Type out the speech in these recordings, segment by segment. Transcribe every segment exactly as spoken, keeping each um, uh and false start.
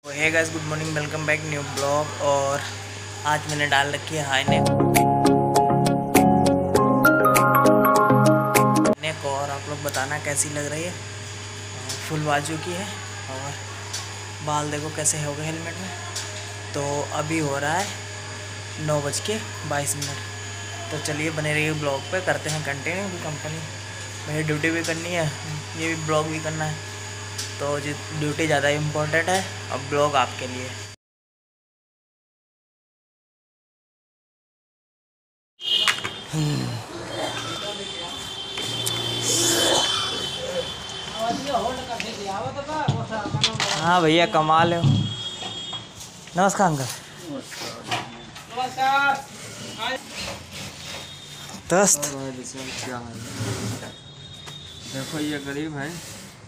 हे guys, good morning, welcome back new blog. और आज मैंने डाल रखी है हाई नेक नेक और आप लोग बताना कैसी लग रही है। फुल बाजू की है और बाल देखो कैसे हो गए हेलमेट में। तो अभी हो रहा है नौ बज के बाईस मिनट। तो चलिए बने रहिए ब्लॉग पे, करते हैं कंटिन्यू। भी कंपनी मेरी ड्यूटी भी करनी है, ये भी ब्लॉग भी करना है, तो ड्यूटी ज़्यादा इम्पोर्टेंट है। अब ब्लॉग आपके लिए। हाँ भैया, कमाल हो। नमस्कार अंकल। नमस्कार दोस्त। देखो ये गरीब है,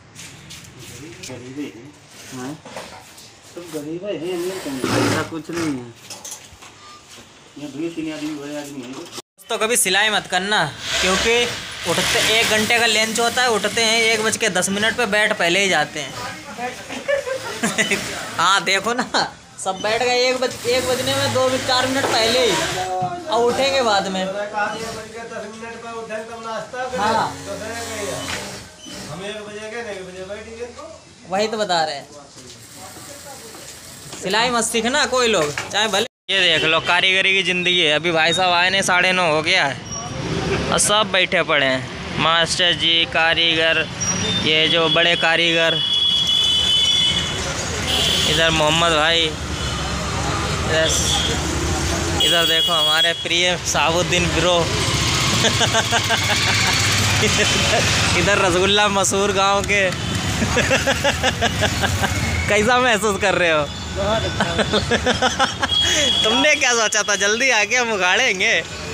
गरीब है, तुम गरीब है, ऐसा कुछ नहीं है। ये दो तीन आदमी बड़े आदमी हैं। तो कभी सिलाई मत करना, क्योंकि उठते एक घंटे का लंच होता है, उठते हैं एक बज के दस मिनट पे, बैठ पहले ही जाते हैं। हाँ देखो ना, सब बैठ गए एक बज एक बजने में दो चार मिनट पहले ही, और उठेंगे बाद में। हाँ वही तो बता रहे हैं, सिलाई मत सीखना कोई लोग, चाहे भले। ये देख लो कारीगरी की ज़िंदगी है। अभी भाई साहब आए ने साढ़े नौ हो गया है और सब बैठे पड़े हैं, मास्टर जी, कारीगर, ये जो बड़े कारीगर, इधर मोहम्मद भाई, इधर इधर देखो हमारे प्रिय साबुद्दीन ब्रो। इधर रसगुल्ला मशहूर गांव के। कैसा महसूस कर रहे हो? तुमने क्या सोचा था, जल्दी आके हम उगाड़ेंगे?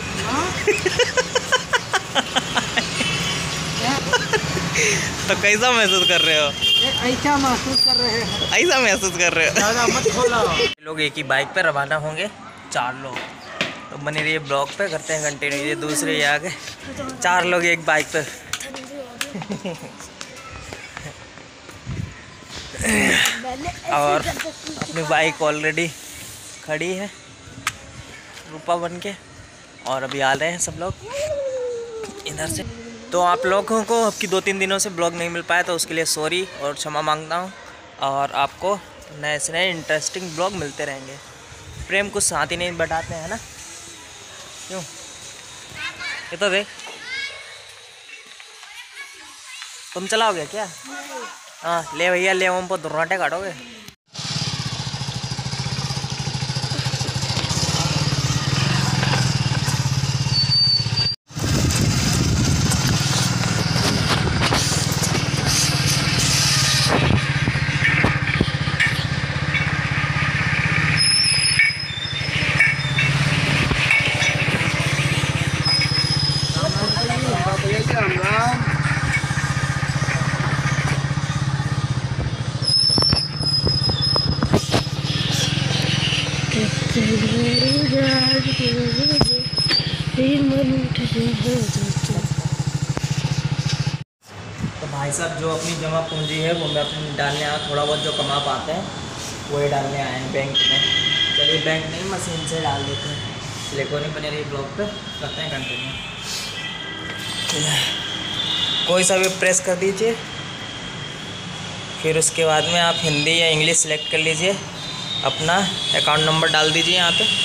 तो कैसा महसूस कर रहे हो? ऐसा महसूस कर रहे हैं, ऐसा महसूस कर रहे हो। ज़्यादा मत खोला। लोग एक ही बाइक पे रवाना होंगे, चार लोग। तो बने रहिए ब्लॉग पे, करते हैं कंटिन्यू। ये दूसरे ये आगे, चार लोग एक बाइक पे। और अपनी बाइक ऑलरेडी खड़ी है रूपा बन के, और अभी आ रहे हैं सब लोग इधर से। तो आप लोगों को आपकी दो तीन दिनों से ब्लॉग नहीं मिल पाया, तो उसके लिए सॉरी और क्षमा मांगता हूँ। और आपको नए से नए इंटरेस्टिंग ब्लॉग मिलते रहेंगे। प्रेम कुछ साथ ही नहीं बढ़ाते हैं ना, क्यों? ये तो देख, तुम चलाओगे क्या? हाँ ले भैया ले, हम पर रोटे काटोगे। तो भाई साहब जो अपनी जमा पूंजी है वो मैं अपनी डालने आया, थोड़ा बहुत जो कमा पाते हैं वही डालने आए हैं बैंक में। चलिए बैंक नहीं, मशीन से डाल देते हैं। लेको नहीं बने रही ब्लॉग पे, करते हैं कंटिन्यू। कोई सा भी प्रेस कर दीजिए, फिर उसके बाद में आप हिंदी या इंग्लिश सेलेक्ट कर लीजिए, अपना अकाउंट नंबर डाल दीजिए यहाँ पे।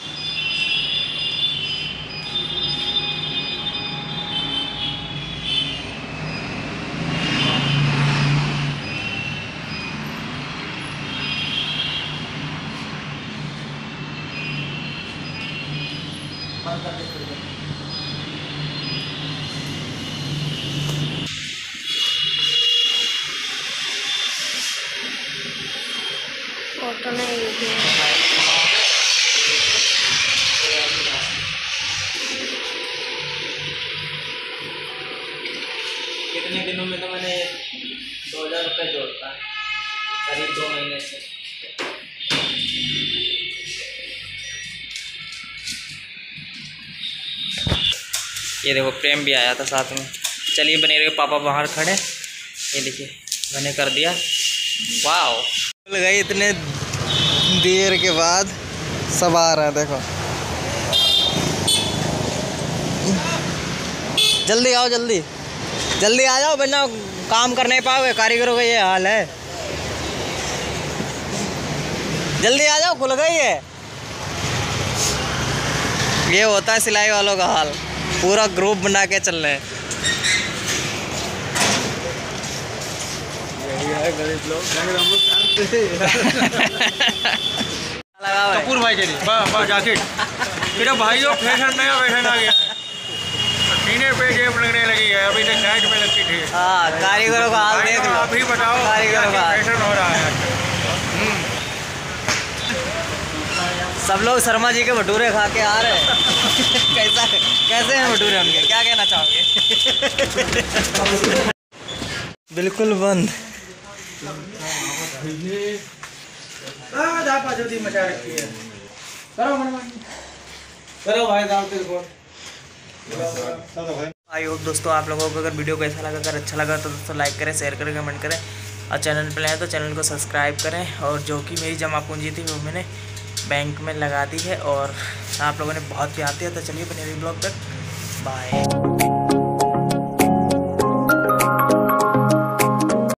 बंद कर दीजिए। फोटो नहीं कितने दिनों में तो मैंने दो हज़ार रुपये जोड़ता है, करीब दो महीने से। ये देखो प्रेम भी आया था साथ में। चलिए बने रहे, पापा बाहर खड़े, ये देखिए मैंने कर दिया। वाओ। खुल गई इतने देर के बाद, सब आ रहे हैं देखो। जल्दी आओ, जल्दी जल्दी आ जाओ, वरना काम कर नहीं पाओगे। कारीगरों का ये हाल है। जल्दी आ जाओ, खुल गई है। ये होता है सिलाई वालों का हाल, पूरा ग्रुप बना के चल रहे हैं। गरीब लोग कपूर भाई के लिए वाह वाह जैकेट मेरा भाइयों फैशन नया फैशन आ गया है। सीने पे जेब लगने लगी है, अभी तक साइड में लगती थी। हाँ, कारीगरों का हाल देख लो। आप ही बताओ कारीगरों का हाल फैशन हो रहा है। सब लोग शर्मा जी के भटूरे खा के आ रहे हैं। कैसा कैसे हैं भटूरे उनके, क्या कहना चाहोगे? बिल्कुल बंद। मचा रखी है। करो भाई दाम तेरे को। आई होप दोस्तों आप लोगों को अगर वीडियो को ऐसा लगा, अगर अच्छा लगा तो दोस्तों लाइक करें, शेयर करें, कमेंट करें और चैनल पर आए तो चैनल को सब्सक्राइब करें। और जो कि मेरी जमा पूंजी थी वो मैंने बैंक में लगा दी है और आप लोगों ने बहुत प्यार दिया। तो चलिए बने रहिए ब्लॉग तक, बाय।